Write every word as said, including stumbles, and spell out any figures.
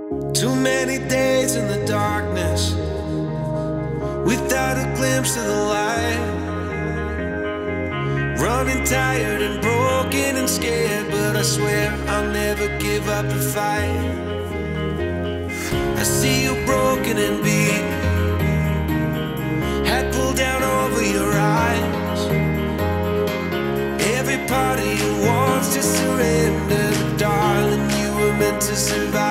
Too many days in the darkness without a glimpse of the light. Running tired and broken and scared, but I swear I'll never give up the fight. I see you broken and beat, head pulled down over your eyes. Every part of you wants to surrender, but darling, you were meant to survive.